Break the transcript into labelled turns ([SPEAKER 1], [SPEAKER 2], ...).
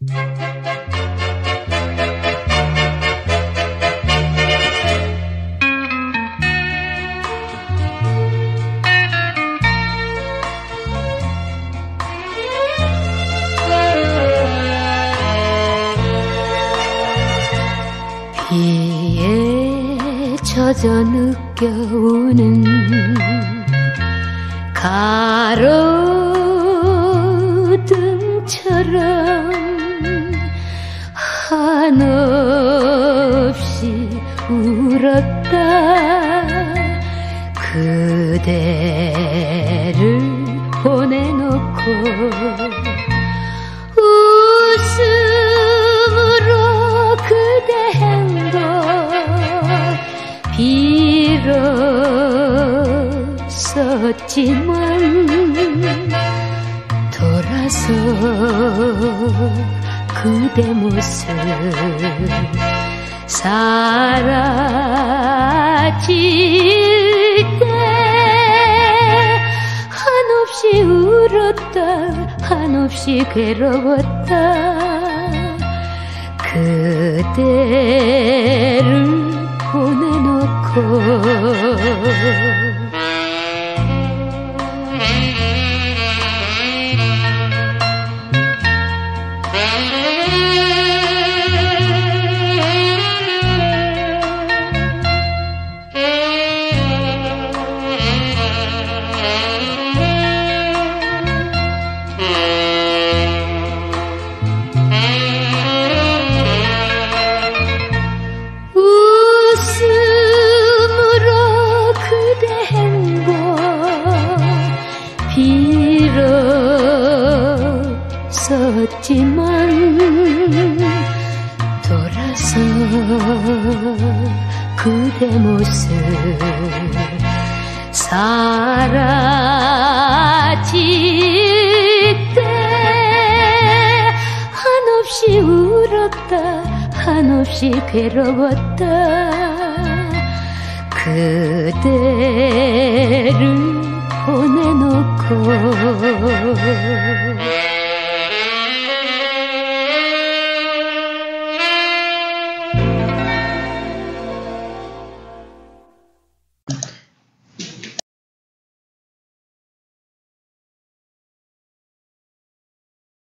[SPEAKER 1] 비에 젖어 느껴오는 가로등처럼 한없이 울었다. 그대를 보내놓고 웃음으로 그대 행복 빌었었지만 돌아서 그대 모습 사라질 때 한없이 울었다. 한없이 괴로웠다. 그대를 보내놓고 빌었었지만 돌아서 그대 모습 사라질 때 한없이 울었다. 한없이 괴로웠다. 그대를 보내놓고